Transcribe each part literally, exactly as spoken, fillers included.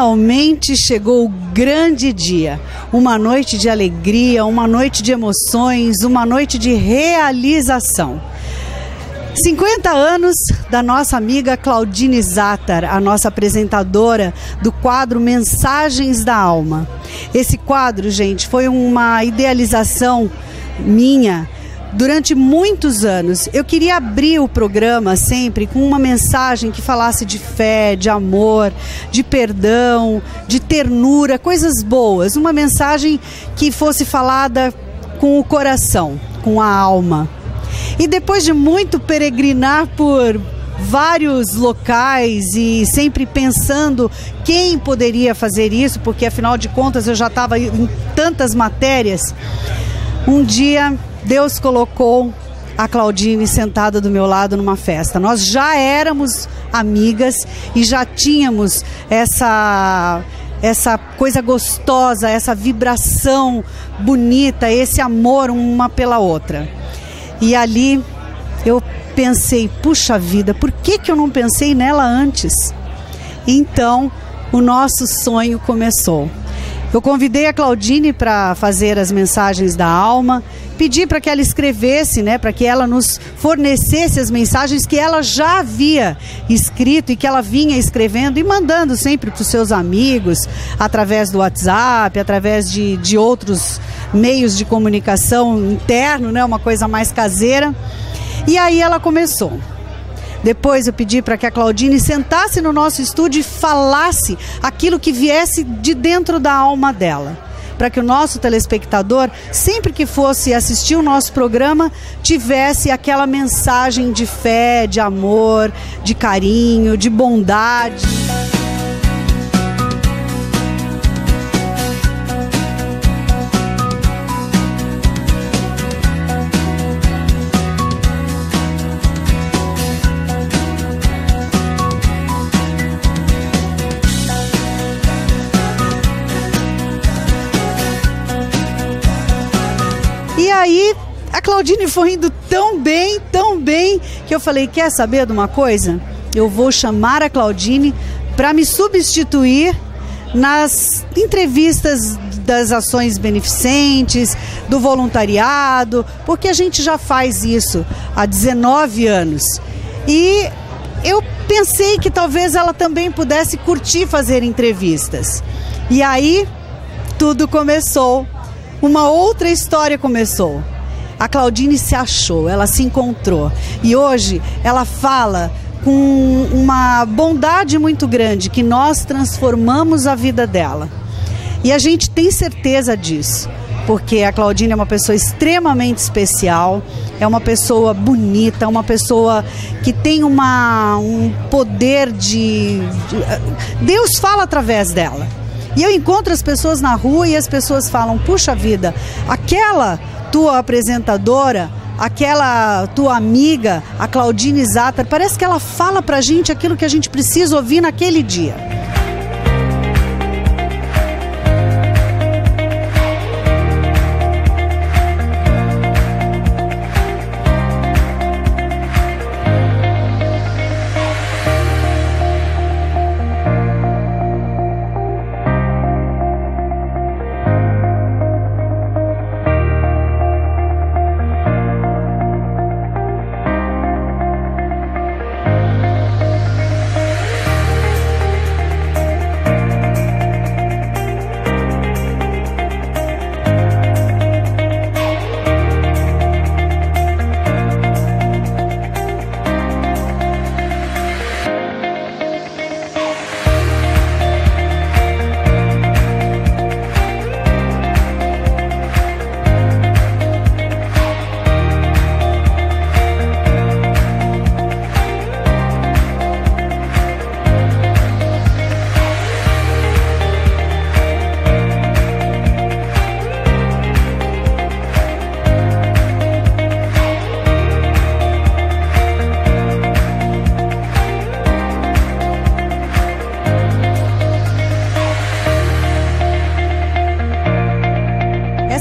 Finalmente chegou o grande dia, uma noite de alegria, uma noite de emoções, uma noite de realização. cinquenta anos da nossa amiga Claudine Zatter, a nossa apresentadora do quadro Mensagens da Alma. Esse quadro, gente, foi uma idealização minha durante muitos anos. Eu queria abrir o programa sempre com uma mensagem que falasse de fé, de amor, de perdão, de ternura, coisas boas. Uma mensagem que fosse falada com o coração, com a alma. E depois de muito peregrinar por vários locais e sempre pensando quem poderia fazer isso, porque afinal de contas eu já estava em tantas matérias, um dia Deus colocou a Claudine sentada do meu lado numa festa. Nós já éramos amigas e já tínhamos essa, essa coisa gostosa, essa vibração bonita, esse amor uma pela outra. E ali eu pensei, puxa vida, por que que eu não pensei nela antes? Então o nosso sonho começou. Eu convidei a Claudine para fazer as mensagens da alma, pedi para que ela escrevesse, né, para que ela nos fornecesse as mensagens que ela já havia escrito e que ela vinha escrevendo e mandando sempre para os seus amigos, através do WhatsApp, através de, de outros meios de comunicação interno, né, uma coisa mais caseira. E aí ela começou. Depois eu pedi para que a Claudine sentasse no nosso estúdio e falasse aquilo que viesse de dentro da alma dela, para que o nosso telespectador, sempre que fosse assistir o nosso programa, tivesse aquela mensagem de fé, de amor, de carinho, de bondade. E aí, a Claudine foi indo tão bem, tão bem, que eu falei, quer saber de uma coisa? Eu vou chamar a Claudine para me substituir nas entrevistas das ações beneficentes, do voluntariado, porque a gente já faz isso há dezenove anos. E eu pensei que talvez ela também pudesse curtir fazer entrevistas. E aí, tudo começou. Uma outra história começou. A Claudine se achou, ela se encontrou. E hoje ela fala com uma bondade muito grande que nós transformamos a vida dela. E a gente tem certeza disso, porque a Claudine é uma pessoa extremamente especial, é uma pessoa bonita, uma pessoa que tem uma, um poder de, de... Deus fala através dela. E eu encontro as pessoas na rua e as pessoas falam, puxa vida, aquela tua apresentadora, aquela tua amiga, a Claudine Zatter, parece que ela fala pra gente aquilo que a gente precisa ouvir naquele dia.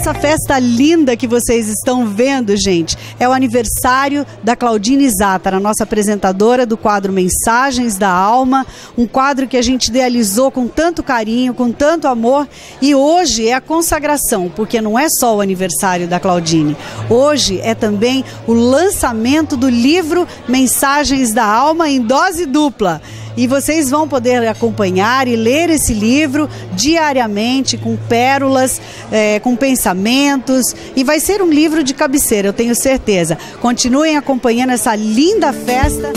essa festa linda que vocês estão vendo, gente, é o aniversário da Claudine Zátara, nossa apresentadora do quadro Mensagens da Alma, um quadro que a gente idealizou com tanto carinho, com tanto amor, e hoje é a consagração, porque não é só o aniversário da Claudine, hoje é também o lançamento do livro Mensagens da Alma em dose dupla. E vocês vão poder acompanhar e ler esse livro diariamente, com pérolas, é, com pensamentos, e vai ser um livro de cabeceira, eu tenho certeza. Continuem acompanhando essa linda festa.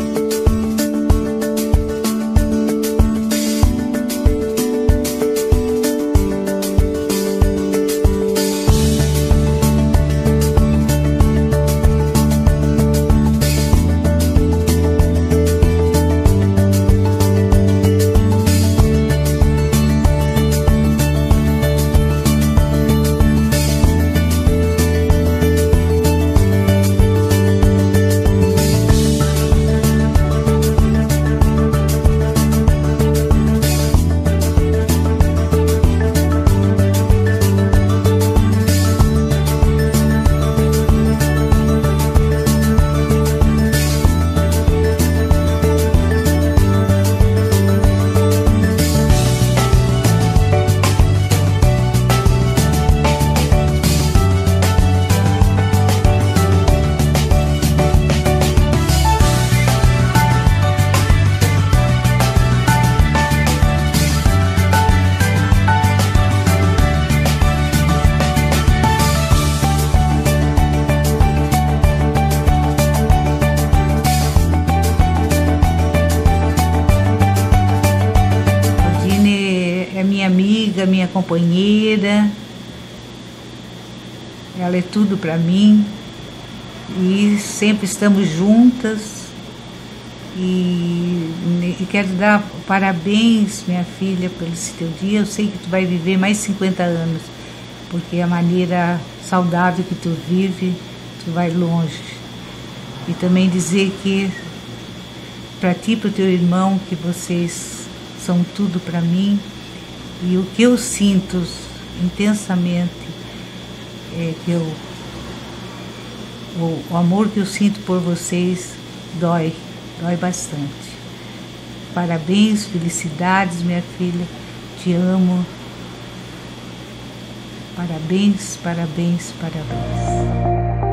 Minha companheira, ela é tudo para mim e sempre estamos juntas e, e quero dar parabéns, minha filha, pelo esse teu dia. Eu sei que tu vai viver mais cinquenta anos, porque a maneira saudável que tu vive, tu vai longe. E também dizer que para ti e para o teu irmão, que vocês são tudo para mim. E o que eu sinto intensamente é que eu, o, o amor que eu sinto por vocês dói, dói bastante. Parabéns, felicidades, minha filha, te amo. Parabéns, parabéns, parabéns.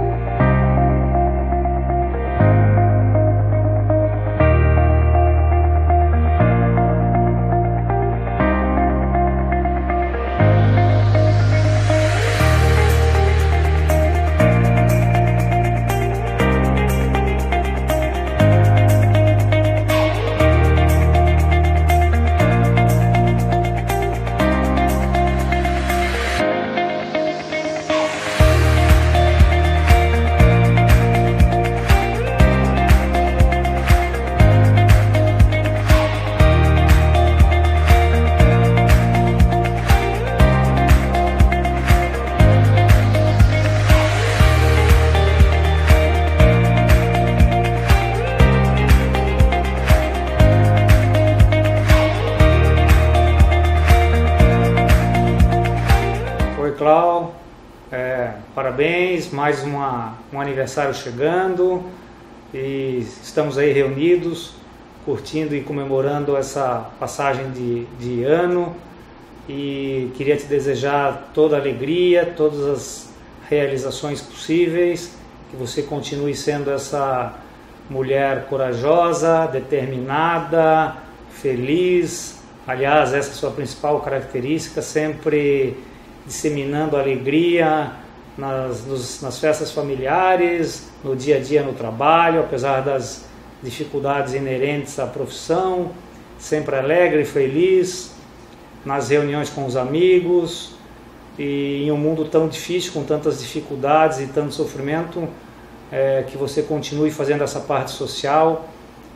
Clau, é, parabéns, mais uma, um aniversário chegando e estamos aí reunidos, curtindo e comemorando essa passagem de, de ano, e queria te desejar toda a alegria, todas as realizações possíveis, que você continue sendo essa mulher corajosa, determinada, feliz. Aliás, essa é a sua principal característica, sempre disseminando alegria nas, nos, nas festas familiares, no dia a dia no trabalho, apesar das dificuldades inerentes à profissão, sempre alegre e feliz, nas reuniões com os amigos, e em um mundo tão difícil, com tantas dificuldades e tanto sofrimento, é, que você continue fazendo essa parte social,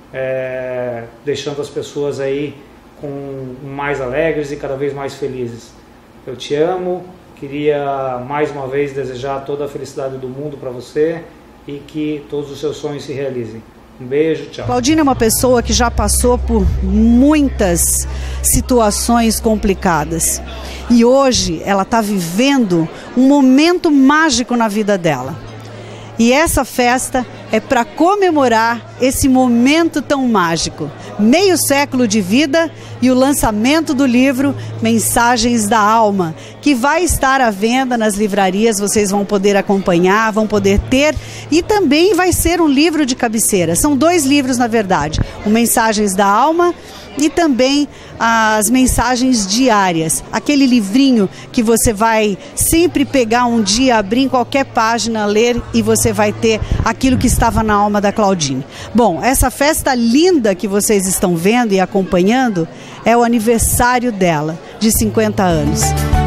é, deixando as pessoas aí com mais alegres e cada vez mais felizes. Eu te amo, queria mais uma vez desejar toda a felicidade do mundo para você e que todos os seus sonhos se realizem. Um beijo, tchau. Claudine é uma pessoa que já passou por muitas situações complicadas. E hoje ela está vivendo um momento mágico na vida dela. E essa festa é para comemorar esse momento tão mágico. Meio século de vida e o lançamento do livro Mensagens da Alma, que vai estar à venda nas livrarias, vocês vão poder acompanhar, vão poder ter, e também vai ser um livro de cabeceira. São dois livros, na verdade, o Mensagens da Alma e também as mensagens diárias, aquele livrinho que você vai sempre pegar um dia, abrir em qualquer página, ler e você vai ter aquilo que estava na alma da Claudine. Bom, essa festa linda que vocês estão vendo e acompanhando é o aniversário dela, de cinquenta anos.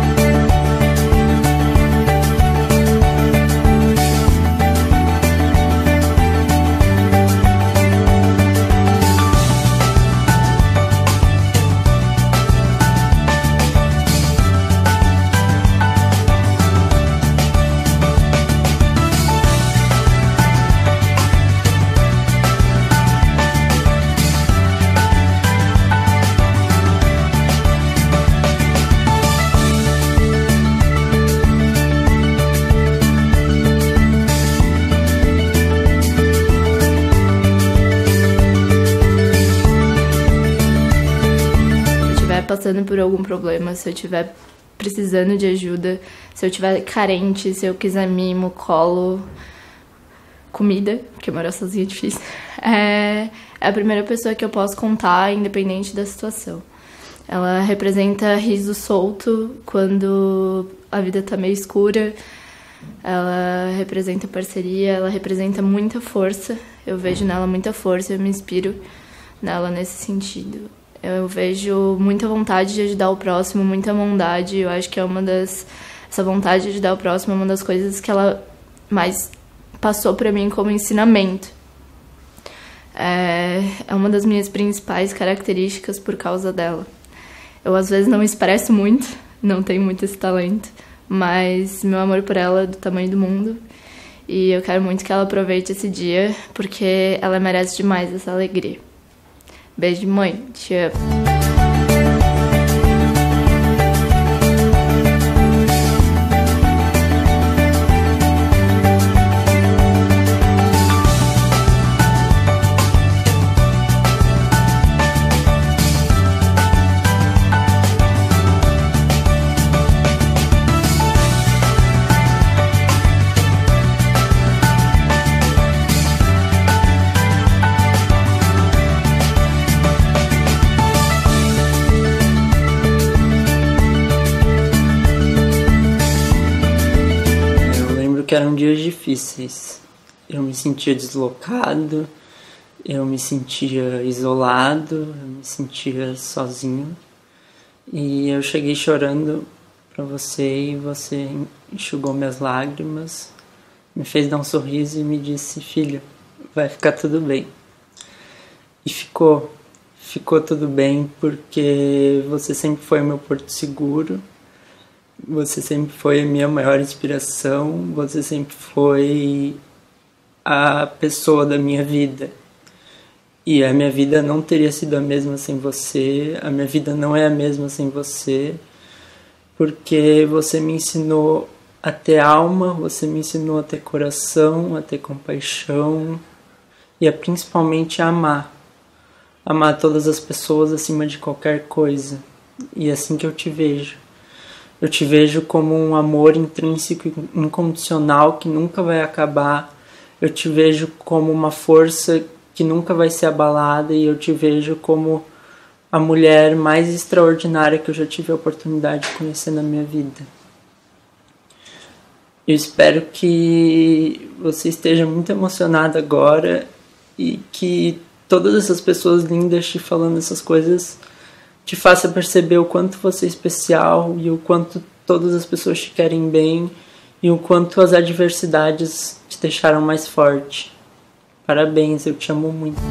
Passando por algum problema, se eu estiver precisando de ajuda, se eu estiver carente, se eu quiser mimo, colo, comida, porque morar sozinha é difícil, é a primeira pessoa que eu posso contar, independente da situação. Ela representa riso solto quando a vida tá meio escura, ela representa parceria, ela representa muita força, eu vejo nela muita força, eu me inspiro nela nesse sentido. Eu vejo muita vontade de ajudar o próximo, muita bondade. Eu acho que é uma das... Essa vontade de ajudar o próximo é uma das coisas que ela mais passou pra mim como ensinamento. É, é uma das minhas principais características por causa dela. Eu, às vezes, não me expresso muito, não tenho muito esse talento, mas meu amor por ela é do tamanho do mundo. E eu quero muito que ela aproveite esse dia, porque ela merece demais essa alegria. Beijo, mãe. Te amo. Que eram dias difíceis. Eu me sentia deslocado, eu me sentia isolado, eu me sentia sozinho. E eu cheguei chorando para você e você enxugou minhas lágrimas, me fez dar um sorriso e me disse: filho, vai ficar tudo bem. E ficou, ficou tudo bem porque você sempre foi meu porto seguro. Você sempre foi a minha maior inspiração, você sempre foi a pessoa da minha vida. E a minha vida não teria sido a mesma sem você, a minha vida não é a mesma sem você, porque você me ensinou a ter alma, você me ensinou a ter coração, a ter compaixão e a principalmente a amar. Amar todas as pessoas acima de qualquer coisa. E é assim que eu te vejo. Eu te vejo como um amor intrínseco e incondicional que nunca vai acabar. Eu te vejo como uma força que nunca vai ser abalada e eu te vejo como a mulher mais extraordinária que eu já tive a oportunidade de conhecer na minha vida. Eu espero que você esteja muito emocionada agora e que todas essas pessoas lindas te falando essas coisas te faça perceber o quanto você é especial e o quanto todas as pessoas te querem bem e o quanto as adversidades te deixaram mais forte. Parabéns, eu te amo muito.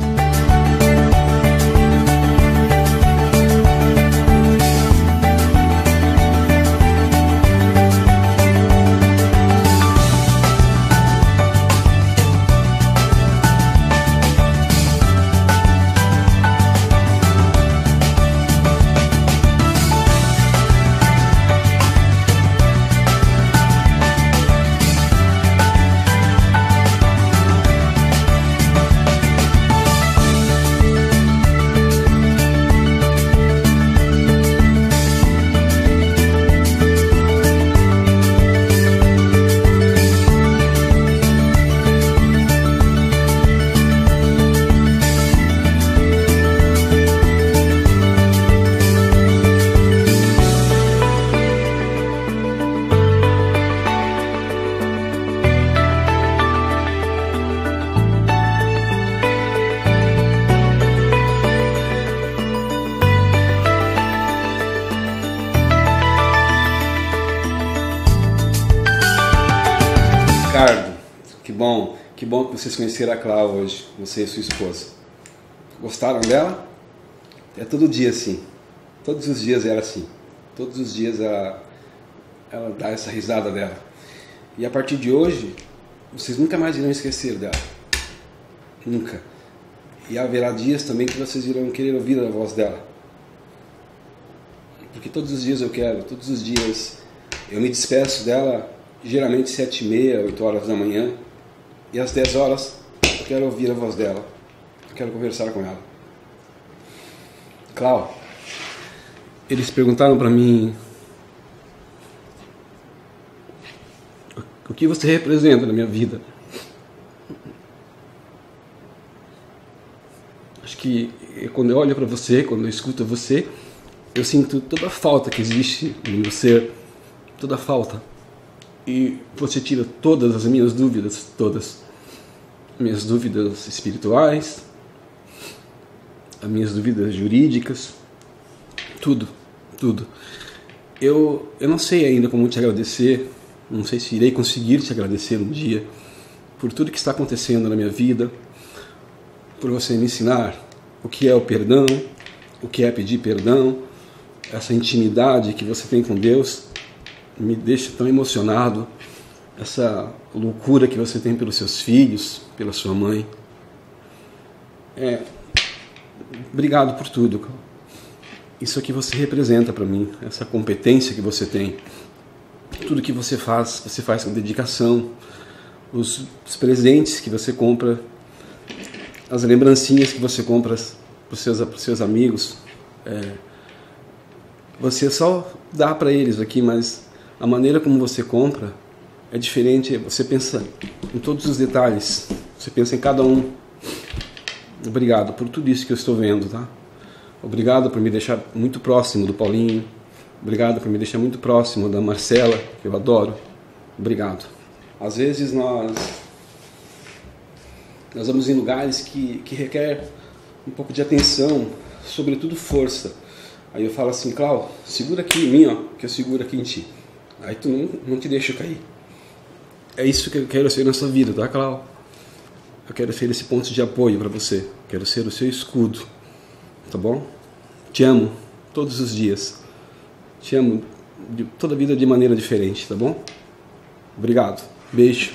Ricardo, que bom, que bom que vocês conheceram a Clau hoje, você e sua esposa. Gostaram dela? É todo dia assim, todos os dias ela assim, todos os dias ela, ela dá essa risada dela. E a partir de hoje, vocês nunca mais irão esquecer dela, nunca. E haverá dias também que vocês irão querer ouvir a voz dela. Porque todos os dias eu quero, todos os dias eu me despeço dela, geralmente sete e meia, oito horas da manhã. E às dez horas eu quero ouvir a voz dela, eu quero conversar com ela. Clau, eles perguntaram para mim o que você representa na minha vida. Acho que quando eu olho para você, quando eu escuto você, eu sinto toda a falta que existe no meu ser, toda a falta. E você tira todas as minhas dúvidas, todas. Minhas dúvidas espirituais, as minhas dúvidas jurídicas, tudo, tudo. Eu, eu não sei ainda como te agradecer, não sei se irei conseguir te agradecer um dia por tudo que está acontecendo na minha vida, por você me ensinar o que é o perdão, o que é pedir perdão, essa intimidade que você tem com Deus me deixa tão emocionado, essa loucura que você tem pelos seus filhos, pela sua mãe. É, obrigado por tudo. Isso aqui você representa para mim, essa competência que você tem. Tudo que você faz, você faz com dedicação. Os, os presentes que você compra, as lembrancinhas que você compra para os seus, pros seus amigos, é, você só dá para eles aqui, mas a maneira como você compra é diferente. Você pensa em todos os detalhes, você pensa em cada um. Obrigado por tudo isso que eu estou vendo, tá? Obrigado por me deixar muito próximo do Paulinho. Obrigado por me deixar muito próximo da Marcela, que eu adoro. Obrigado. Às vezes nós nós vamos em lugares que, que requer um pouco de atenção, sobretudo força. Aí eu falo assim, Clau, segura aqui em mim, ó, que eu seguro aqui em ti. Aí tu não, não te deixa cair. É isso que eu quero ser na sua vida, tá, Clau? Eu quero ser esse ponto de apoio para você. Quero ser o seu escudo, tá bom? Te amo todos os dias. Te amo de toda a vida de maneira diferente, tá bom? Obrigado. Beijo.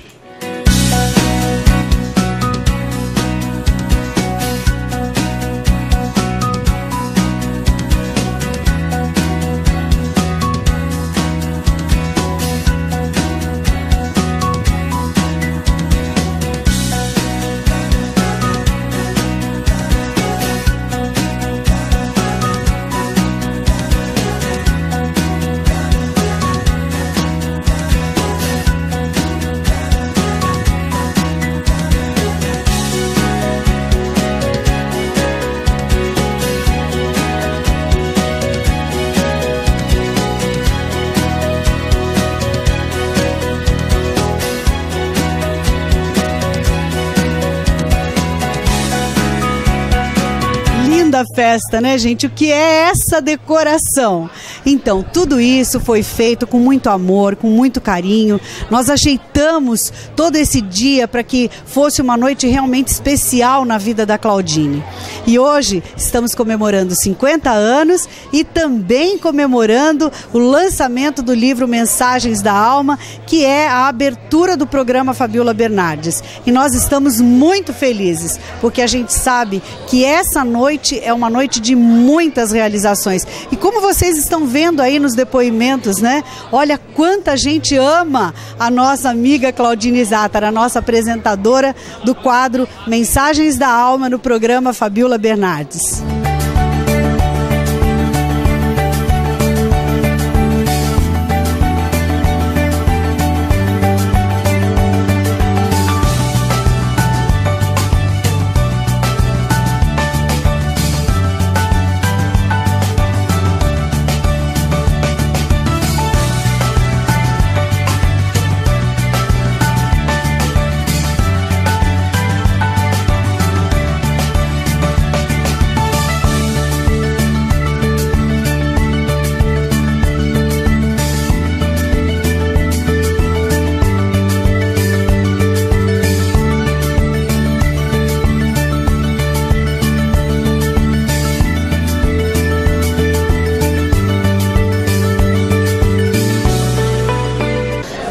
Da festa, né, gente? O que é essa decoração? Então, tudo isso foi feito com muito amor, com muito carinho. Nós ajeitamos todo esse dia para que fosse uma noite realmente especial na vida da Claudine. E hoje estamos comemorando cinquenta anos e também comemorando o lançamento do livro Mensagens da Alma, que é a abertura do programa Fabiola Bernardes. E nós estamos muito felizes, porque a gente sabe que essa noite é uma noite de muitas realizações. E como vocês estão vendo aí nos depoimentos, né? Olha quanta gente ama a nossa amiga Claudine Zátara, a nossa apresentadora do quadro Mensagens da Alma no programa Fabiola Bernardes.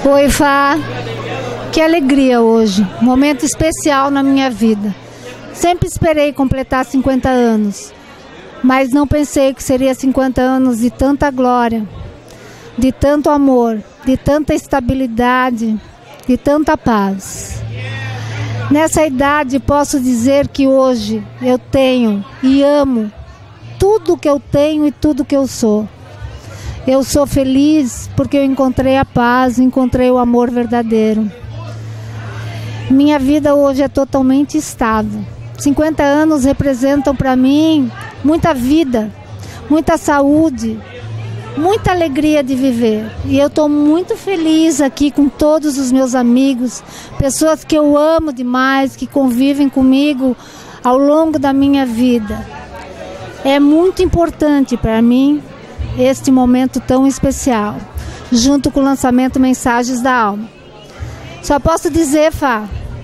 Oi, Fá. Que alegria hoje. Momento especial na minha vida. Sempre esperei completar cinquenta anos, mas não pensei que seria cinquenta anos de tanta glória, de tanto amor, de tanta estabilidade, de tanta paz. Nessa idade posso dizer que hoje eu tenho e amo tudo que eu tenho e tudo que eu sou. Eu sou feliz porque eu encontrei a paz, encontrei o amor verdadeiro. Minha vida hoje é totalmente estável. cinquenta anos representam para mim muita vida, muita saúde, muita alegria de viver. E eu estou muito feliz aqui com todos os meus amigos, pessoas que eu amo demais, que convivem comigo ao longo da minha vida. É muito importante para mim este momento tão especial, junto com o lançamento Mensagens da Alma. Só posso dizer, Fá,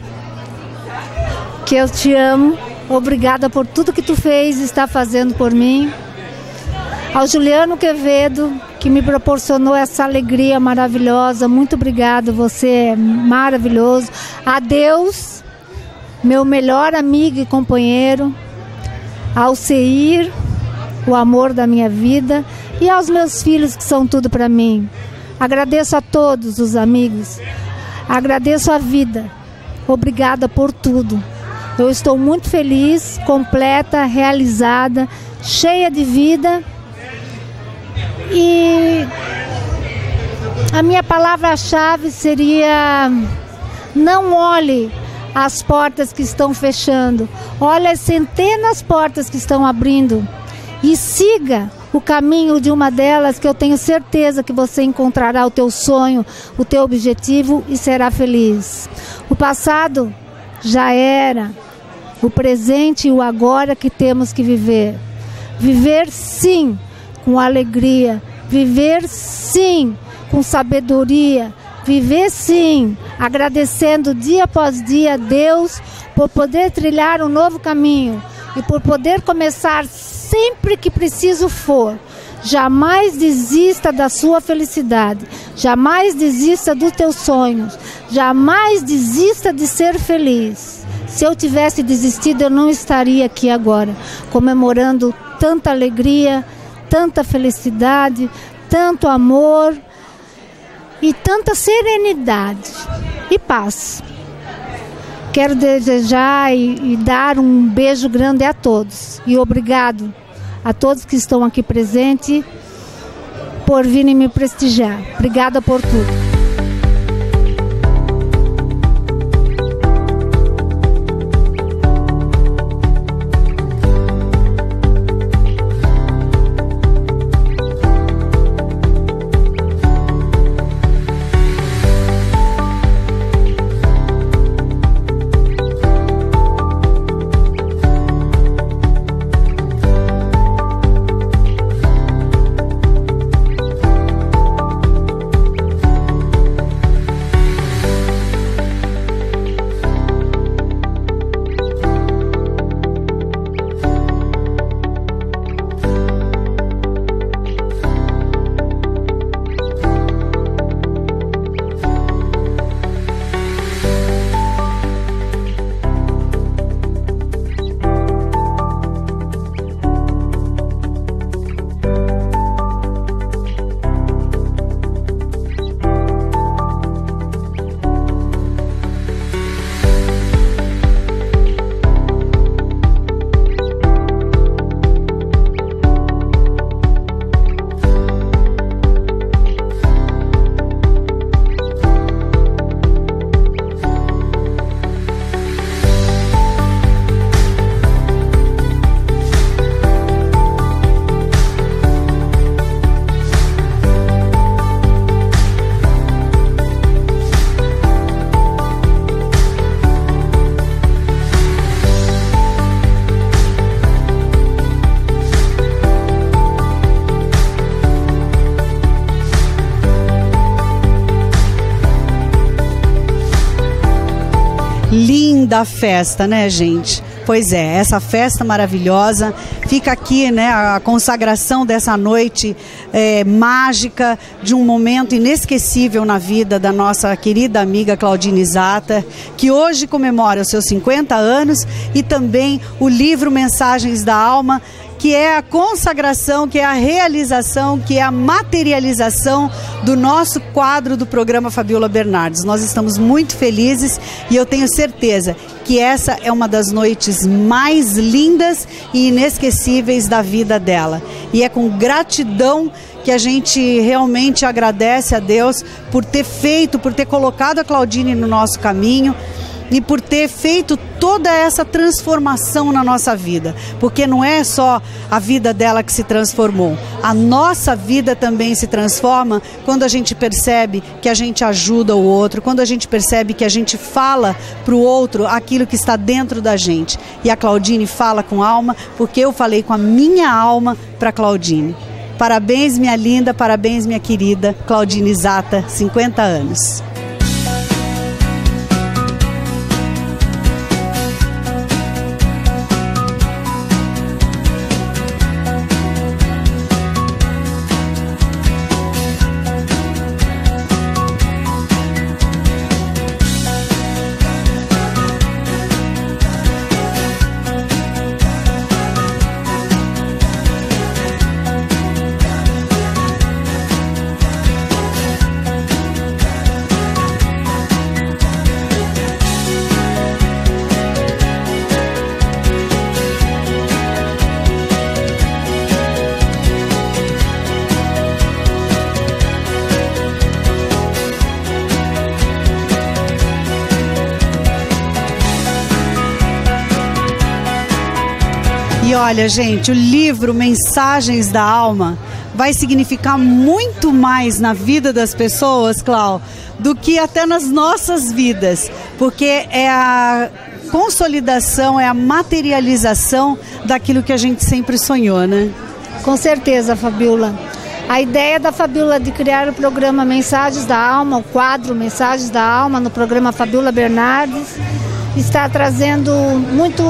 que eu te amo. Obrigada por tudo que tu fez e está fazendo por mim. Ao Juliano Quevedo, que me proporcionou essa alegria maravilhosa, muito obrigada, você é maravilhoso. A Deus, meu melhor amigo e companheiro. Ao Seir, o amor da minha vida. E aos meus filhos, que são tudo para mim. Agradeço a todos os amigos. Agradeço a vida. Obrigada por tudo. Eu estou muito feliz, completa, realizada, cheia de vida. E a minha palavra-chave seria: não olhe as portas que estão fechando, olhe as centenas de portas que estão abrindo e siga o caminho de uma delas, que eu tenho certeza que você encontrará o teu sonho, o teu objetivo e será feliz. O passado já era, o presente e o agora que temos que viver. Viver sim com alegria, viver sim com sabedoria, viver sim agradecendo dia após dia a Deus por poder trilhar um novo caminho e por poder começar sempre que preciso for. Jamais desista da sua felicidade, jamais desista dos teus sonhos, jamais desista de ser feliz. Se eu tivesse desistido, eu não estaria aqui agora, comemorando tanta alegria, tanta felicidade, tanto amor e tanta serenidade e paz. Quero desejar e, e dar um beijo grande a todos. E obrigado a todos que estão aqui presentes por virem me prestigiar. Obrigada por tudo. Linda festa, né, gente? Pois é, essa festa maravilhosa, fica aqui, né, a consagração dessa noite é, mágica, de um momento inesquecível na vida da nossa querida amiga Claudine Zata, que hoje comemora os seus cinquenta anos, e também o livro Mensagens da Alma, que é a consagração, que é a realização, que é a materialização do nosso quadro do programa Fabiola Bernardes. Nós estamos muito felizes e eu tenho certeza que essa é uma das noites mais lindas e inesquecíveis da vida dela. E é com gratidão que a gente realmente agradece a Deus por ter feito, por ter colocado a Claudine no nosso caminho, e por ter feito toda essa transformação na nossa vida, porque não é só a vida dela que se transformou, a nossa vida também se transforma quando a gente percebe que a gente ajuda o outro, quando a gente percebe que a gente fala para o outro aquilo que está dentro da gente. E a Claudine fala com alma, porque eu falei com a minha alma para a Claudine. Parabéns, minha linda, parabéns, minha querida Claudine Zata, cinquenta anos. E olha, gente, o livro Mensagens da Alma vai significar muito mais na vida das pessoas, Clau, do que até nas nossas vidas, porque é a consolidação, é a materialização daquilo que a gente sempre sonhou, né? Com certeza, Fabiola. A ideia da Fabiola de criar o programa Mensagens da Alma, o quadro Mensagens da Alma, no programa Fabiola Bernardes, está trazendo muito...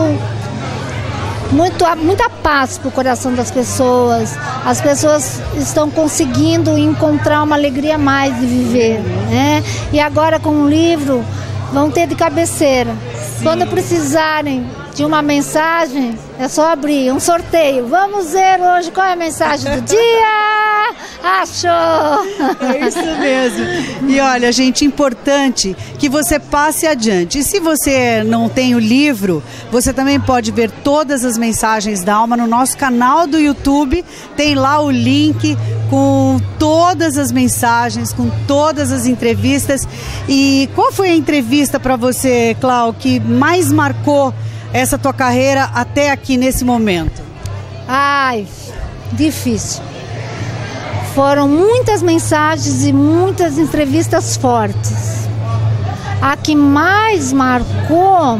Muito, muita paz para o coração das pessoas. As pessoas estão conseguindo encontrar uma alegria a mais de viver, né? E agora com o livro vão ter de cabeceira. Sim. Quando precisarem de uma mensagem, é só abrir um sorteio. Vamos ver hoje qual é a mensagem do dia. Achou! É isso mesmo. E olha, gente, importante que você passe adiante. E se você não tem o livro, você também pode ver todas as mensagens da alma no nosso canal do YouTube. Tem lá o link com todas as mensagens, com todas as entrevistas. E qual foi a entrevista para você, Clau, que mais marcou essa tua carreira até aqui nesse momento? Ai, difícil. Foram muitas mensagens e muitas entrevistas fortes. A que mais marcou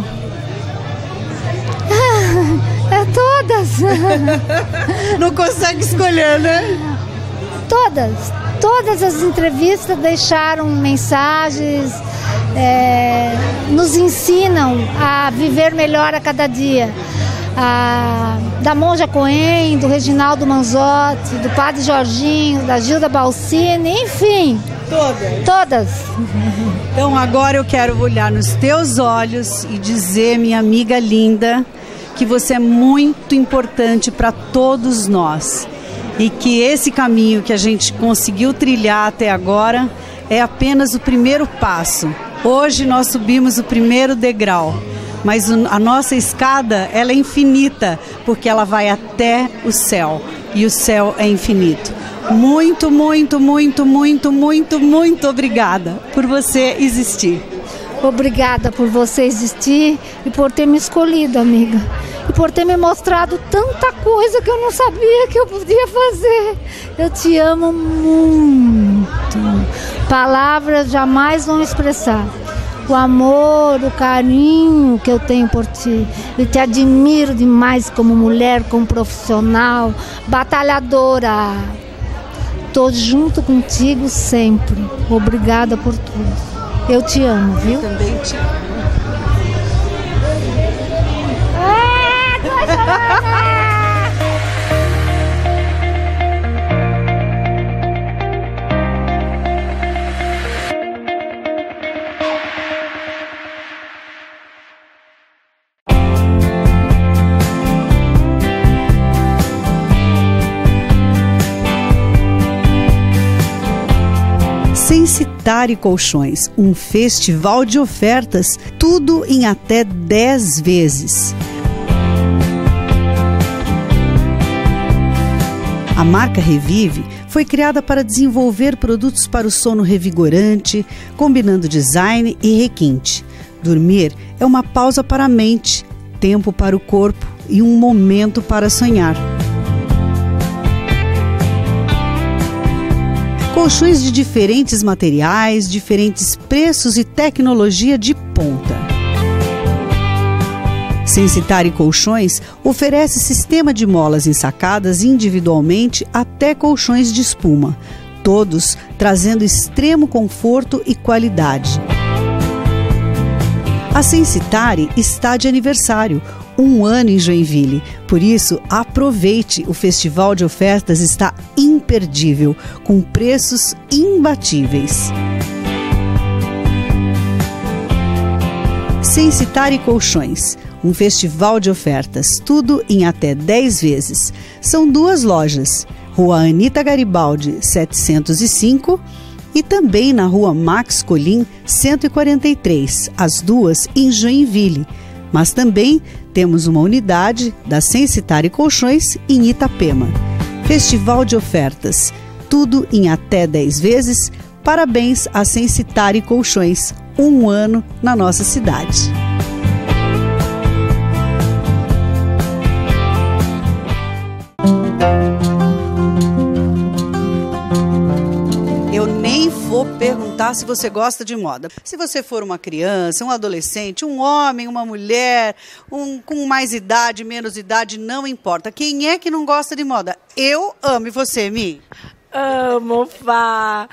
é todas. Não consegue escolher, né? Todas. Todas as entrevistas deixaram mensagens, é, nos ensinam a viver melhor a cada dia. A, da Monja Cohen, do Reginaldo Manzotti, do Padre Jorginho, da Gilda Balsini, enfim. Todas. Todas. Então agora eu quero olhar nos teus olhos e dizer, minha amiga linda, que você é muito importante para todos nós. E que esse caminho que a gente conseguiu trilhar até agora é apenas o primeiro passo. Hoje nós subimos o primeiro degrau. Mas a nossa escada, ela é infinita, porque ela vai até o céu, e o céu é infinito. Muito, muito, muito, muito, muito, muito obrigada por você existir. Obrigada por você existir e por ter me escolhido, amiga. E por ter me mostrado tanta coisa que eu não sabia que eu podia fazer. Eu te amo muito. Palavras jamais vão expressar o amor, o carinho que eu tenho por ti. Eu te admiro demais como mulher, como profissional, batalhadora. Tô junto contigo sempre. Obrigada por tudo. Eu te amo, viu? Eu também te amo. Ah! Sensitari Colchões, um festival de ofertas, tudo em até dez vezes. A marca Revive foi criada para desenvolver produtos para o sono revigorante, combinando design e requinte. Dormir é uma pausa para a mente, tempo para o corpo e um momento para sonhar. Colchões de diferentes materiais, diferentes preços e tecnologia de ponta. Sensitari Colchões oferece sistema de molas ensacadas individualmente até colchões de espuma, todos trazendo extremo conforto e qualidade. A Sensitari está de aniversário, um ano em Joinville. Por isso, aproveite, o festival de ofertas está imperdível, com preços imbatíveis. Sensitari Colchões, um festival de ofertas, tudo em até dez vezes. São duas lojas, Rua Anita Garibaldi, setecentos e cinco, e também na Rua Max Colim, cento e quarenta e três, as duas em Joinville. Mas também temos uma unidade da Sensitari Colchões em Itapema. Festival de ofertas, tudo em até dez vezes. Parabéns a Sensitari Colchões, um ano na nossa cidade. Eu nem vou perguntar se você gosta de moda. Se você for uma criança, um adolescente, um homem, uma mulher, um com mais idade, menos idade, não importa. Quem é que não gosta de moda? Eu amo. E você, Mi? Amo, Fá.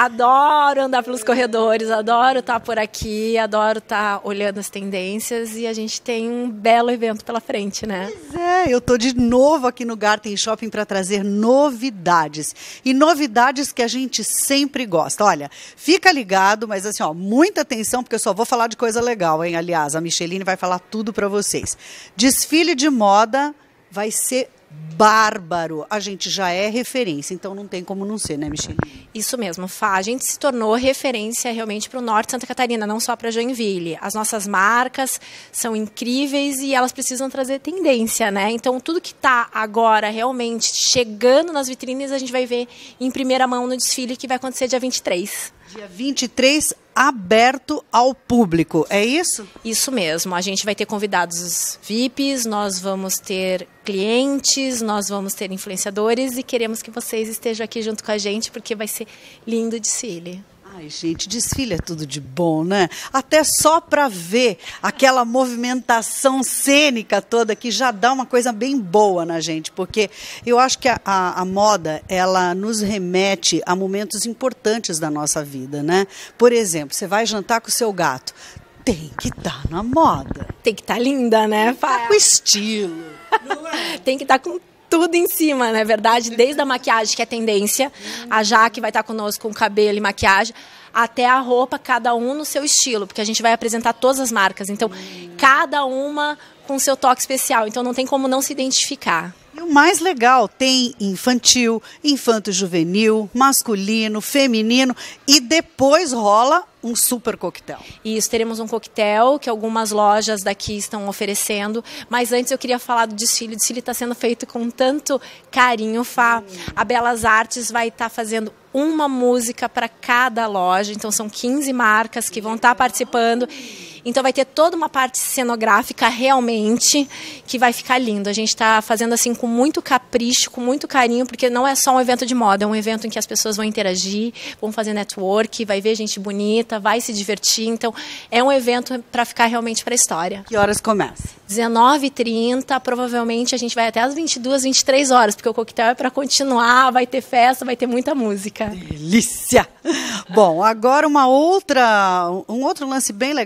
Adoro andar pelos corredores, adoro estar por aqui, adoro estar olhando as tendências e a gente tem um belo evento pela frente, né? Pois é, eu tô de novo aqui no Garten Shopping para trazer novidades. E novidades que a gente sempre gosta. Olha, fica ligado, mas assim, ó, muita atenção, porque eu só vou falar de coisa legal, hein? Aliás, a Micheline vai falar tudo para vocês. Desfile de moda vai ser bárbaro. A gente já é referência, então não tem como não ser, né, Michele? Isso mesmo, Fá. A gente se tornou referência realmente para o norte de Santa Catarina, não só para Joinville. As nossas marcas são incríveis e elas precisam trazer tendência, né? Então, tudo que está agora realmente chegando nas vitrines, a gente vai ver em primeira mão no desfile que vai acontecer dia vinte e três. Dia vinte e três, aberto ao público, é isso? Isso mesmo, a gente vai ter convidados V I Ps, nós vamos ter clientes, nós vamos ter influenciadores e queremos que vocês estejam aqui junto com a gente porque vai ser lindo o desfile. Ai, gente, desfile é tudo de bom, né? Até só para ver aquela movimentação cênica toda que já dá uma coisa bem boa na gente, porque eu acho que a, a, a moda, ela nos remete a momentos importantes da nossa vida, né? Por exemplo, você vai jantar com o seu gato, tem que estar na moda. Tem que estar linda, né? Tá com estilo, não é? Tem que estar com tudo em cima, não é verdade? Desde a maquiagem, que é tendência, a Jaque vai estar conosco com cabelo e maquiagem, até a roupa, cada um no seu estilo, porque a gente vai apresentar todas as marcas, então cada uma com seu toque especial, então não tem como não se identificar. E o mais legal, tem infantil, infanto-juvenil, masculino, feminino e depois rola um super coquetel. Isso, teremos um coquetel que algumas lojas daqui estão oferecendo, mas antes eu queria falar do desfile. O desfile está sendo feito com tanto carinho, Fá. A Belas Artes vai estar tá fazendo uma música para cada loja, então são quinze marcas que vão estar tá participando. Então vai ter toda uma parte cenográfica realmente que vai ficar lindo. A gente está fazendo assim com muito capricho, com muito carinho, porque não é só um evento de moda, é um evento em que as pessoas vão interagir, vão fazer network, vai ver gente bonita, vai se divertir. Então é um evento para ficar realmente para a história. Que horas começa? dezenove e trinta, provavelmente a gente vai até às vinte e duas, vinte e três horas, porque o coquetel é para continuar, vai ter festa, vai ter muita música. Delícia! Bom, agora uma outra, um outro lance bem legal, porque a gente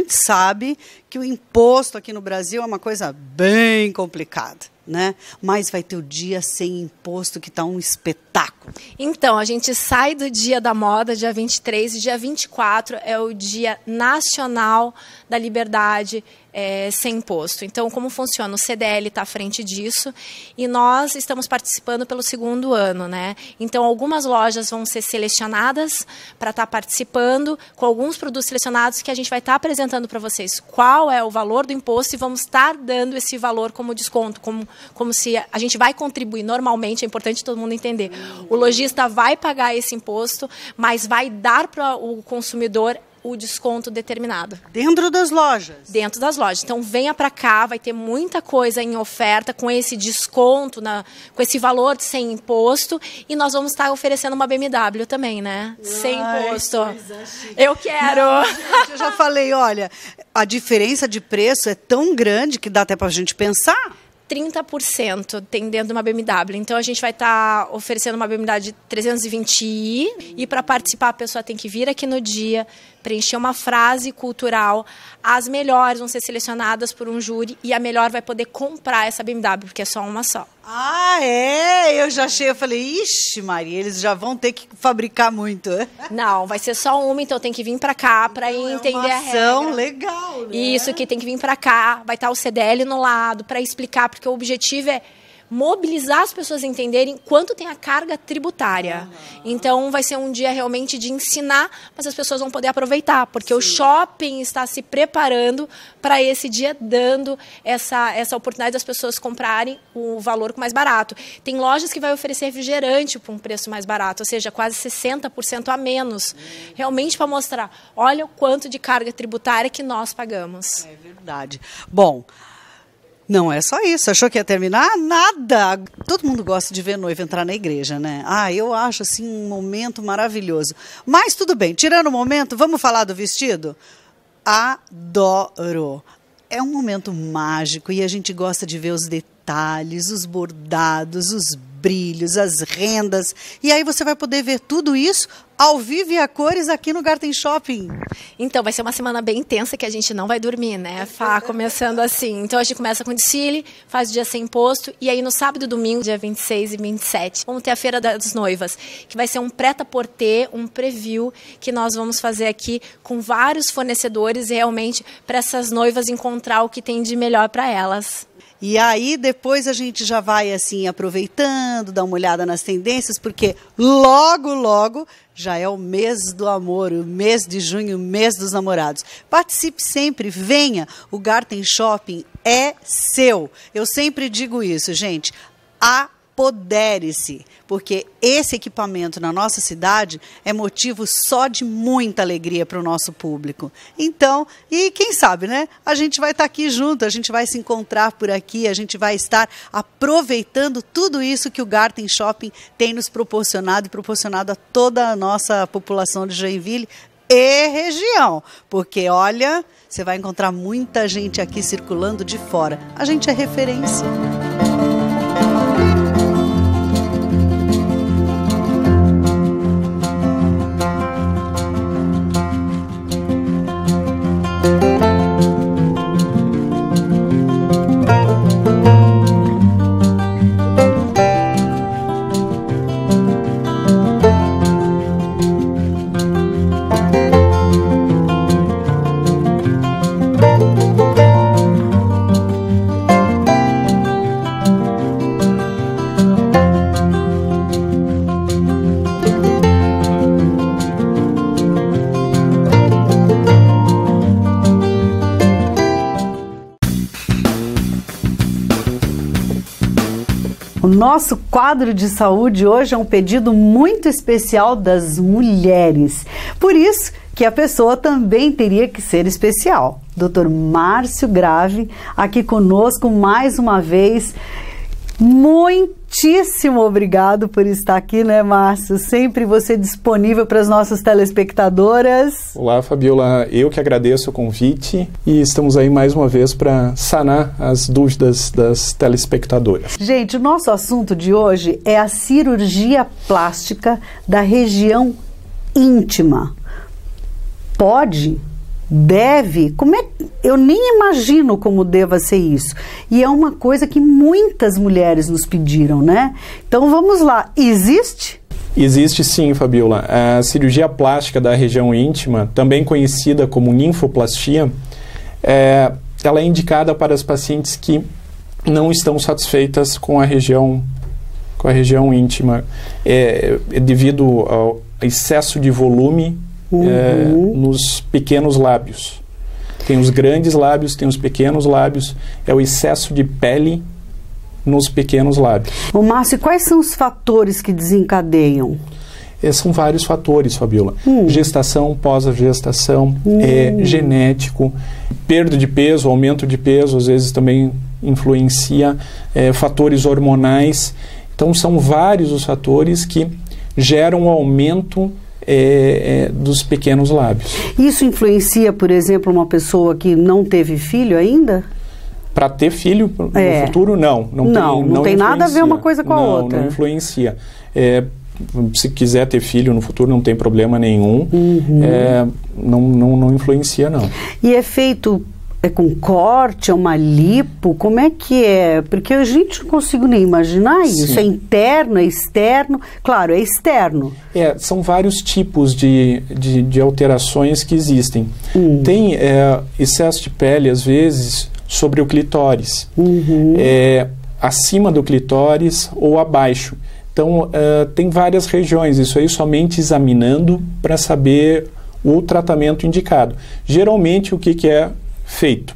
gente sabe que o imposto aqui no Brasil é uma coisa bem complicada, né? Mas vai ter o dia sem imposto, que tá um espetáculo. Então, a gente sai do Dia da Moda, dia vinte e três, e dia vinte e quatro é o Dia Nacional da Liberdade é, sem imposto. Então, como funciona? O C D L está à frente disso e nós estamos participando pelo segundo ano, né? Então, algumas lojas vão ser selecionadas para estar tá participando com alguns produtos selecionados que a gente vai estar tá apresentando para vocês qual é o valor do imposto e vamos estar tá dando esse valor como desconto, como, como se a gente vai contribuir normalmente, é importante todo mundo entender. O lojista vai pagar esse imposto, mas vai dar para o consumidor o desconto determinado. Dentro das lojas? Dentro das lojas. Então, venha para cá, vai ter muita coisa em oferta com esse desconto, na, com esse valor de sem imposto, e nós vamos estar oferecendo uma B M W também, né? Ai, sem imposto. Eu quero! Não, gente, eu já falei, olha, a diferença de preço é tão grande que dá até para a gente pensar. trinta por cento tem dentro de uma B M W. Então, a gente vai estar tá oferecendo uma B M W de trezentos e vinte i e para participar a pessoa tem que vir aqui no dia, preencher uma frase cultural. As melhores vão ser selecionadas por um júri e a melhor vai poder comprar essa B M W, porque é só uma só. Ah, é? Eu já achei, eu falei, ixi, Maria, eles já vão ter que fabricar muito. Não, vai ser só uma, então tem que vir para cá para então, entender é uma a regra. Ação legal, né? Isso, que tem que vir para cá, vai estar o C D L no lado para explicar, porque o objetivo é mobilizar as pessoas a entenderem quanto tem a carga tributária. Uhum. Então, vai ser um dia realmente de ensinar, mas as pessoas vão poder aproveitar, porque Sim. o shopping está se preparando para esse dia, dando essa, essa oportunidade das pessoas comprarem o valor mais barato. Tem lojas que vai oferecer refrigerante por um preço mais barato, ou seja, quase sessenta por cento a menos, uhum. realmente para mostrar, olha o quanto de carga tributária que nós pagamos. É verdade. Bom, não é só isso. Achou que ia terminar? Nada! Todo mundo gosta de ver noiva entrar na igreja, né? Ah, eu acho, assim, um momento maravilhoso. Mas tudo bem, tirando o momento, vamos falar do vestido? Adoro! É um momento mágico e a gente gosta de ver os detalhes, os bordados, os brilhos, as rendas. E aí você vai poder ver tudo isso ao vivo e a cores aqui no Garten Shopping. Então, vai ser uma semana bem intensa que a gente não vai dormir, né? Fá, começando assim. Então, a gente começa com desfile, faz o dia sem imposto, e aí no sábado e domingo, dia vinte e seis e vinte e sete, vamos ter a Feira das Noivas, que vai ser um prêt-à-porter, um preview, que nós vamos fazer aqui com vários fornecedores, realmente, para essas noivas encontrar o que tem de melhor para elas. E aí, depois a gente já vai, assim, aproveitando, dar uma olhada nas tendências, porque logo, logo já é o mês do amor, o mês de junho, o mês dos namorados. Participe sempre, venha, o Garten Shopping é seu. Eu sempre digo isso, gente, apodere-se, porque esse equipamento na nossa cidade é motivo só de muita alegria para o nosso público. Então, e quem sabe, né? A gente vai estar aqui junto, a gente vai se encontrar por aqui, a gente vai estar aproveitando tudo isso que o Garten Shopping tem nos proporcionado e proporcionado a toda a nossa população de Joinville e região. Porque, olha, você vai encontrar muita gente aqui circulando de fora. A gente é referência. O nosso quadro de saúde hoje é um pedido muito especial das mulheres. Por isso que a pessoa também teria que ser especial. doutor Márcio Grave, aqui conosco mais uma vez. Muitíssimo obrigado por estar aqui, né, Márcio? Sempre você disponível para as nossas telespectadoras. Olá, Fabiola. Eu que agradeço o convite e estamos aí mais uma vez para sanar as dúvidas das telespectadoras. Gente, o nosso assunto de hoje é a cirurgia plástica da região íntima. Pode deve, como é, eu nem imagino como deva ser isso. E é uma coisa que muitas mulheres nos pediram, né? Então vamos lá, existe? Existe sim, Fabiola. A cirurgia plástica da região íntima, também conhecida como ninfoplastia, é, ela é indicada para as pacientes que não estão satisfeitas com a região, com a região íntima, é, é devido ao excesso de volume uhum. é, nos pequenos lábios. Tem os grandes lábios, tem os pequenos lábios, é o excesso de pele nos pequenos lábios. Ô Márcio, quais são os fatores que desencadeiam? É, são vários fatores, Fabiola. Hum. Gestação, pós-gestação, hum. é, genético, perda de peso, aumento de peso, às vezes também influencia, é, fatores hormonais. Então, são vários os fatores que geram um aumento é, é, dos pequenos lábios. Isso influencia, por exemplo, uma pessoa que não teve filho ainda? Para ter filho no é. futuro, não. Não, não, tem, não, não tem nada a ver uma coisa com a não, outra. Não influencia. É, se quiser ter filho no futuro, não tem problema nenhum. Uhum. É, não, não, não influencia, não. E é feito é com corte, é uma lipo? Como é que é? Porque a gente não consigo nem imaginar isso. Sim. É interno, é externo? Claro, é externo. É, são vários tipos de, de, de alterações que existem. Uhum. Tem é, excesso de pele, às vezes, sobre o clitóris. Uhum. É, acima do clitóris ou abaixo. Então, uh, tem várias regiões, isso aí somente examinando para saber o tratamento indicado. Geralmente, o que, que é feito?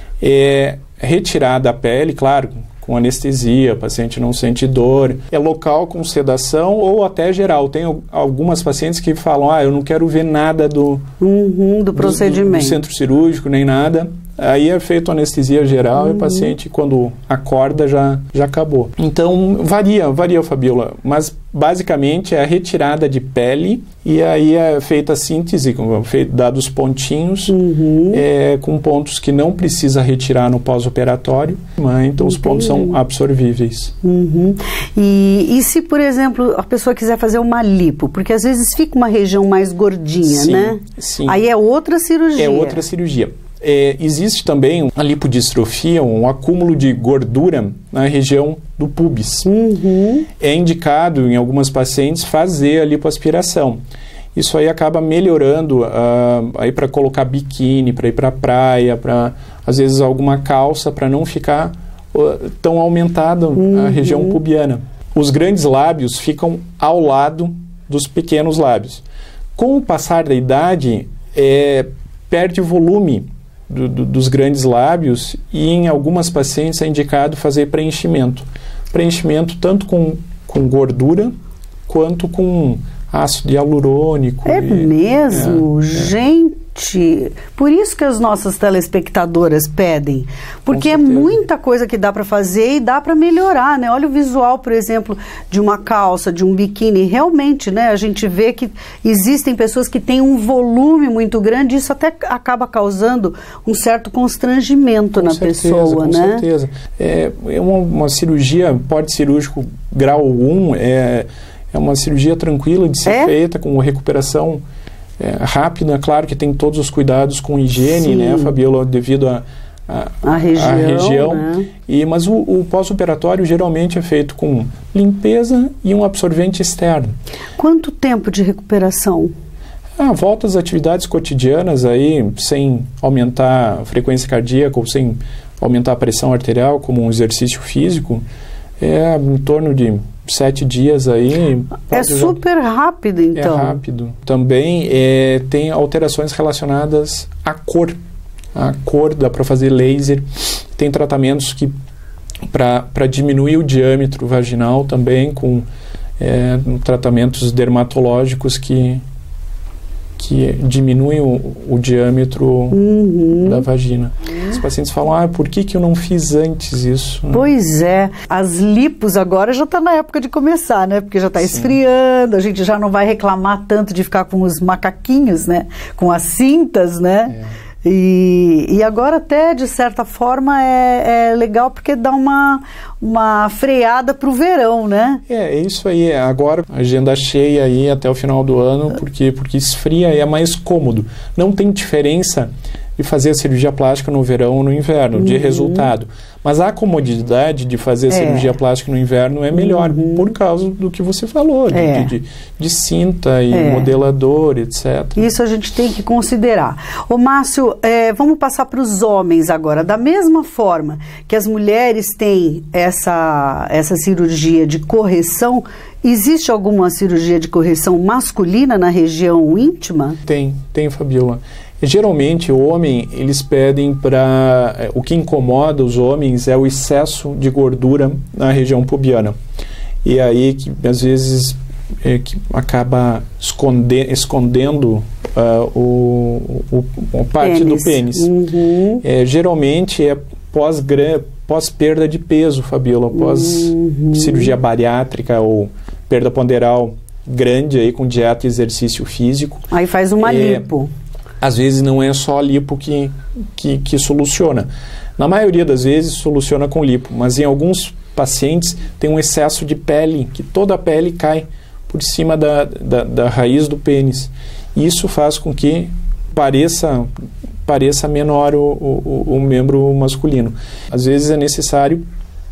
É retirada a pele, claro, com anestesia, o paciente não sente dor, é local com sedação ou até geral. Tem algumas pacientes que falam, ah, eu não quero ver nada do, uhum, do procedimento, do, do centro cirúrgico, nem nada. Aí é feito anestesia geral uhum. e o paciente, quando acorda, já, já acabou. Então, varia, varia, Fabiola. Mas, basicamente, é a retirada de pele e aí é feita a síntese, feito, dados pontinhos, uhum. é, com pontos que não precisa retirar no pós-operatório, mas, então os pontos são absorvíveis. Uhum. E, e se, por exemplo, a pessoa quiser fazer uma lipo, porque às vezes fica uma região mais gordinha, sim, né? Sim. Aí é outra cirurgia. É outra cirurgia. É, existe também a lipodistrofia, um acúmulo de gordura na região do pubis. Uhum. É indicado em algumas pacientes fazer a lipoaspiração. Isso aí acaba melhorando uh, aí para colocar biquíni, para ir para a praia, para às vezes alguma calça, para não ficar uh, tão aumentada uhum. a região pubiana. Os grandes lábios ficam ao lado dos pequenos lábios. Com o passar da idade, é, perde volume Do, do, dos grandes lábios e em algumas pacientes é indicado fazer preenchimento. Preenchimento tanto com, com gordura quanto com ácido hialurônico. É e, mesmo? É, gente! Por isso que as nossas telespectadoras pedem. Porque é muita coisa que dá para fazer e dá para melhorar, né? Olha o visual, por exemplo, de uma calça, de um biquíni. Realmente, né? A gente vê que existem pessoas que têm um volume muito grande e isso até acaba causando um certo constrangimento com na certeza, pessoa, com né? Com certeza. É, é uma, uma cirurgia, porte cirúrgico grau um, é, é uma cirurgia tranquila de ser é? feita, com recuperação É, rápida, claro que tem todos os cuidados com higiene, Sim. né, Fabiola, devido a, a, a região, a região. Né? E, mas o, o pós-operatório geralmente é feito com limpeza e um absorvente externo. Quanto tempo de recuperação? Ah, volta às atividades cotidianas aí, sem aumentar a frequência cardíaca ou sem aumentar a pressão arterial, como um exercício físico, é em torno de sete dias aí. É super já... rápido, então. É rápido. Também é, tem alterações relacionadas à cor. A cor dá para fazer laser. Tem tratamentos que para diminuir o diâmetro vaginal também, com é, tratamentos dermatológicos que que diminuem o, o diâmetro uhum. da vagina. Os pacientes falam, ah, por que, que eu não fiz antes isso? Pois é, as lipos agora já está na época de começar, né? Porque já está esfriando, a gente já não vai reclamar tanto de ficar com os macaquinhos, né? Com as cintas, né? E, e agora até, de certa forma, é, é legal porque dá uma, uma freada para o verão, né? É, é isso aí. Agora, agenda cheia aí até o final do ano, porque, porque esfria e é mais cômodo. Não tem diferença de fazer a cirurgia plástica no verão ou no inverno, uhum. de resultado. Mas a comodidade de fazer a é. cirurgia plástica no inverno é melhor, uhum. por causa do que você falou, é. de, de, de cinta e é. modelador, etcétera. Isso a gente tem que considerar. Ô Márcio, é, vamos passar para os homens agora. Da mesma forma que as mulheres têm essa, essa cirurgia de correção, existe alguma cirurgia de correção masculina na região íntima? Tem, tem, Fabiola. Geralmente, o homem, eles pedem para... O que incomoda os homens é o excesso de gordura na região pubiana. E aí, que às vezes, é, que acaba esconde, escondendo uh, o, o, a parte pênis. do pênis. Uhum. É, geralmente, é pós, pós perda de peso, Fabiola, pós uhum. cirurgia bariátrica ou perda ponderal grande, aí, com dieta e exercício físico. Aí faz uma é, lipo. Às vezes não é só a lipo que, que, que soluciona. Na maioria das vezes soluciona com lipo, mas em alguns pacientes tem um excesso de pele, que toda a pele cai por cima da, da, da raiz do pênis. Isso faz com que pareça, pareça menor o, o, o membro masculino. Às vezes é necessário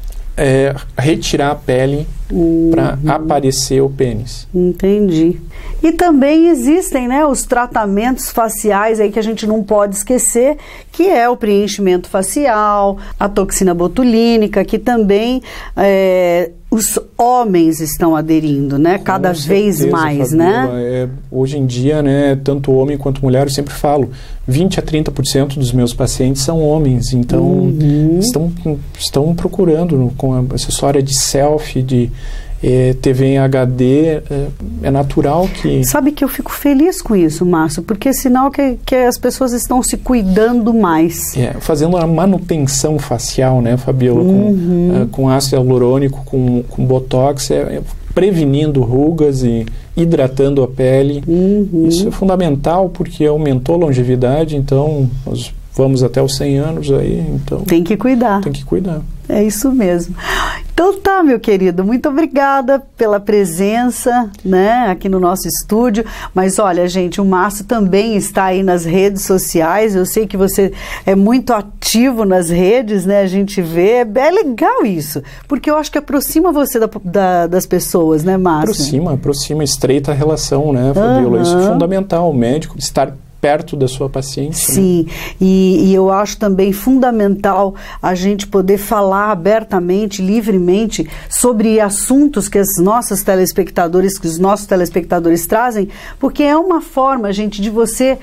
é, retirar a pele uhum. para aparecer o pênis. Entendi. E também existem, né, os tratamentos faciais aí que a gente não pode esquecer, que é o preenchimento facial, a toxina botulínica, que também é, os homens estão aderindo, né, cada Com vez certeza, mais, Fabiola, né? É, hoje em dia, né, tanto homem quanto mulher, eu sempre falo, vinte a trinta por cento dos meus pacientes são homens, então uhum. estão, estão procurando com a acessória de selfie, de É, T V em H D, é, é natural que... Sabe que eu fico feliz com isso, Márcio, porque é sinal que, que as pessoas estão se cuidando mais. É, fazendo a manutenção facial, né, Fabiola, uhum. com, uh, com ácido hialurônico, com, com botox, é, é, prevenindo rugas e hidratando a pele. Uhum. Isso é fundamental porque aumentou a longevidade, então nós vamos até os cem anos aí, então... Tem que cuidar. Tem que cuidar. É isso mesmo. Então tá, meu querido, muito obrigada pela presença, né, aqui no nosso estúdio. Mas olha, gente, o Márcio também está aí nas redes sociais. Eu sei que você é muito ativo nas redes, né, a gente vê. É legal isso, porque eu acho que aproxima você da, da, das pessoas, né, Márcio? Aproxima, aproxima, estreita a relação, né, Fabiola? Uhum. Isso é fundamental, o médico estar perto da sua paciente. Sim, né? e, e eu acho também fundamental a gente poder falar abertamente, livremente, sobre assuntos que as nossas telespectadores, que os nossos telespectadores trazem, porque é uma forma, gente, de você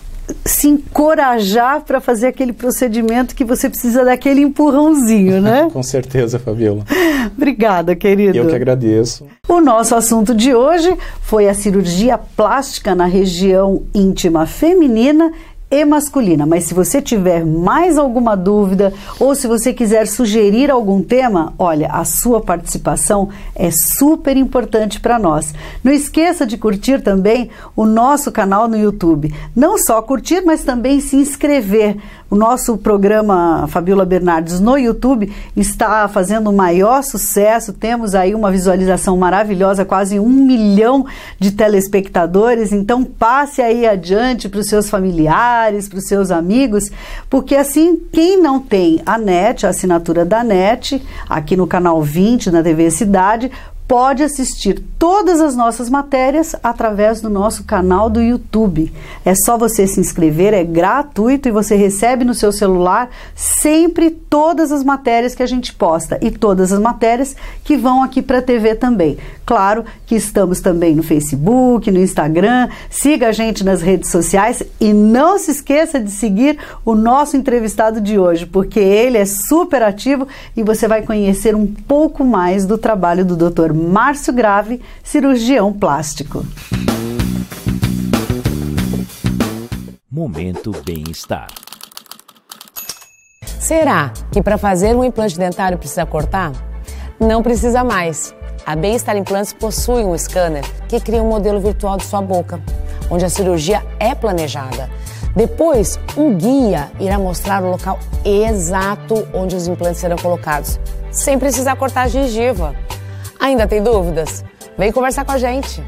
se encorajar para fazer aquele procedimento que você precisa daquele empurrãozinho, né? Com certeza, Fabiola. Obrigada, querido. Eu que agradeço. O nosso assunto de hoje foi a cirurgia plástica na região íntima feminina e masculina. Mas se você tiver mais alguma dúvida ou se você quiser sugerir algum tema, olha, a sua participação é super importante para nós. Não esqueça de curtir também o nosso canal no YouTube. Não só curtir, mas também se inscrever. O nosso programa Fabiola Bernardes no YouTube está fazendo o maior sucesso. Temos aí uma visualização maravilhosa, quase um milhão de telespectadores. Então passe aí adiante para os seus familiares, para os seus amigos, porque assim, quem não tem a NET, a assinatura da NET, aqui no canal vinte, na T V Cidade, pode assistir todas as nossas matérias através do nosso canal do YouTube. É só você se inscrever, é gratuito e você recebe no seu celular sempre todas as matérias que a gente posta e todas as matérias que vão aqui para a T V também. Claro que estamos também no Facebook, no Instagram, siga a gente nas redes sociais e não se esqueça de seguir o nosso entrevistado de hoje, porque ele é super ativo e você vai conhecer um pouco mais do trabalho do doutor Márcio Grave, cirurgião plástico. Momento Bem-Estar. Será que para fazer um implante dentário precisa cortar? Não precisa mais. A Bem-Estar Implantes possui um scanner que cria um modelo virtual de sua boca, onde a cirurgia é planejada. Depois, um guia irá mostrar o local exato onde os implantes serão colocados, sem precisar cortar a gengiva. Ainda tem dúvidas? Vem conversar com a gente.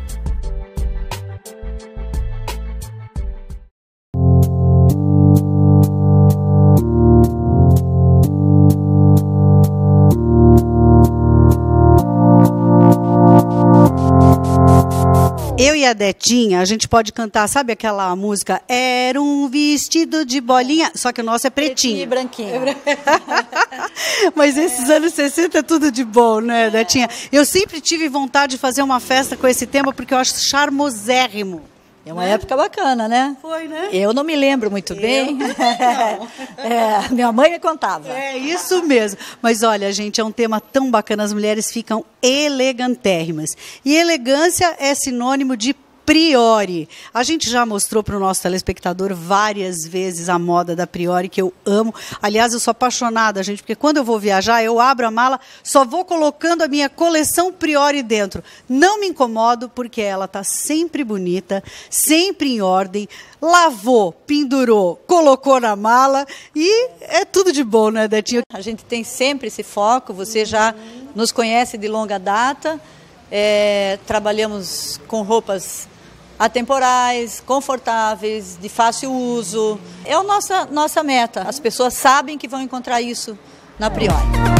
Eu e a Detinha, a gente pode cantar, sabe aquela música? Era um vestido de bolinha, só que o nosso é pretinho. Pretinho e branquinho. Mas esses anos sessenta é tudo de bom, né, Detinha? Eu sempre tive vontade de fazer uma festa com esse tema, porque eu acho charmosérrimo. É uma época bacana, né? Foi, né? Eu não me lembro muito bem. é, minha mãe me contava. É isso mesmo. Mas olha, gente, é um tema tão bacana. As mulheres ficam elegantérrimas. E elegância é sinônimo de Priori. A gente já mostrou para o nosso telespectador várias vezes a moda da Priori, que eu amo. Aliás, eu sou apaixonada, gente, porque quando eu vou viajar, eu abro a mala, só vou colocando a minha coleção Priori dentro. Não me incomodo, porque ela está sempre bonita, sempre em ordem. Lavou, pendurou, colocou na mala e é tudo de bom, né, Detinha? A gente tem sempre esse foco, você já nos conhece de longa data. É, trabalhamos com roupas atemporais, confortáveis, de fácil uso. É a nossa, nossa meta. As pessoas sabem que vão encontrar isso na Priori.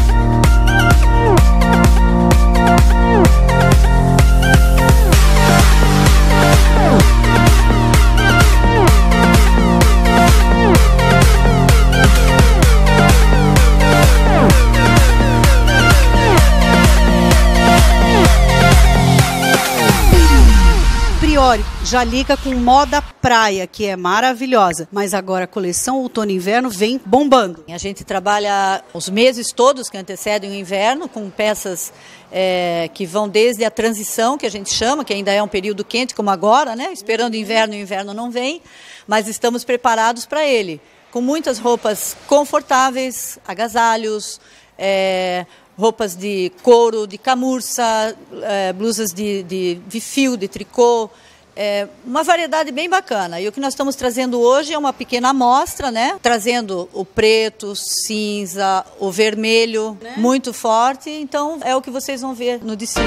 Priori já liga com moda praia, que é maravilhosa, mas agora a coleção outono e inverno vem bombando. A gente trabalha os meses todos que antecedem o inverno com peças é, que vão desde a transição, que a gente chama, que ainda é um período quente como agora, né? Esperando o inverno, e o inverno não vem, mas estamos preparados para ele, com muitas roupas confortáveis, agasalhos, é, roupas de couro, de camurça, é, blusas de, de, de fio, de tricô, é, uma variedade bem bacana. E o que nós estamos trazendo hoje é uma pequena amostra, né? Trazendo o preto, cinza, o vermelho, né? Muito forte. Então é o que vocês vão ver no desfile.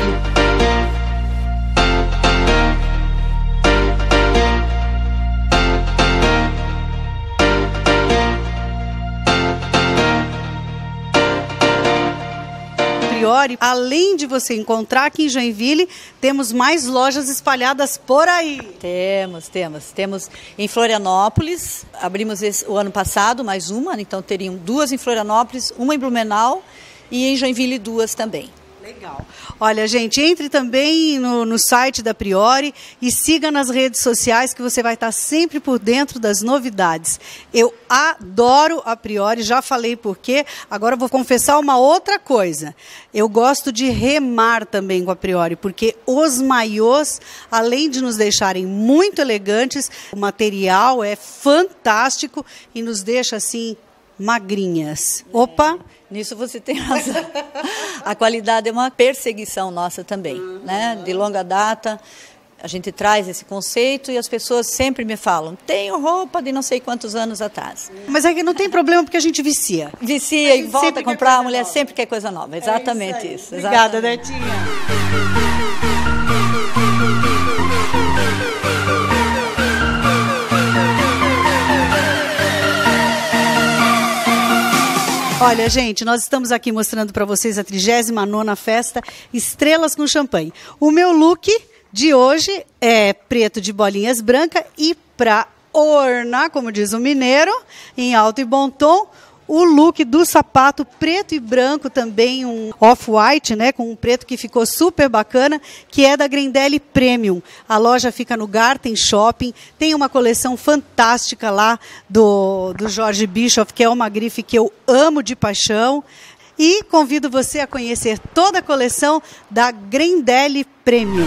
Priori, além de você encontrar aqui em Joinville, temos mais lojas espalhadas por aí. Temos, temos. Temos em Florianópolis, abrimos esse, o ano passado mais uma, então teriam duas em Florianópolis, uma em Blumenau e em Joinville duas também. Legal. Olha, gente, entre também no, no site da Priori e siga nas redes sociais que você vai estar sempre por dentro das novidades. Eu adoro a Priori, já falei por quê. Agora eu vou confessar uma outra coisa. Eu gosto de remar também com a Priori, porque os maiôs, além de nos deixarem muito elegantes, o material é fantástico e nos deixa assim magrinhas. Opa! Nisso você tem razão. A qualidade é uma perseguição nossa também, uhum. né? De longa data, a gente traz esse conceito e as pessoas sempre me falam, tenho roupa de não sei quantos anos atrás. Mas é que não tem problema porque a gente vicia. Vicia e volta a comprar, a mulher nova. Sempre quer coisa nova. Exatamente é isso. isso. Obrigada, exatamente. Netinha. Olha, gente, nós estamos aqui mostrando para vocês a trigésima nona festa Estrelas com Champanhe. O meu look de hoje é preto de bolinhas branca e para ornar, como diz o mineiro, em alto e bom tom, o look do sapato preto e branco também, um off-white, né, com um preto que ficou super bacana, que é da Grendelli Premium. A loja fica no Garten Shopping, tem uma coleção fantástica lá do, do Jorge Bischoff, que é uma grife que eu amo de paixão. E convido você a conhecer toda a coleção da Grendelli Premium.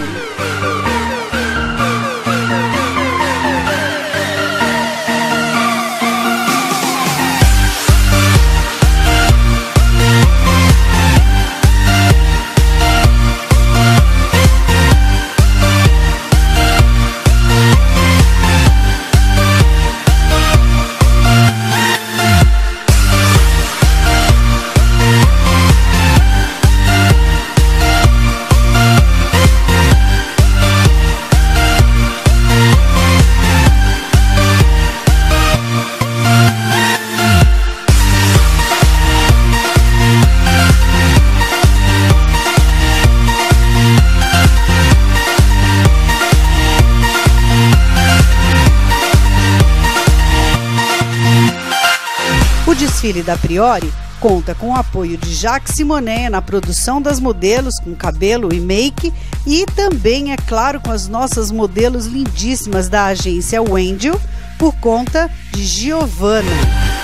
desfile da Priori conta com o apoio de Jacques Simonet na produção das modelos com cabelo e make e também, é claro, com as nossas modelos lindíssimas da agência Wendel por conta de Giovanna.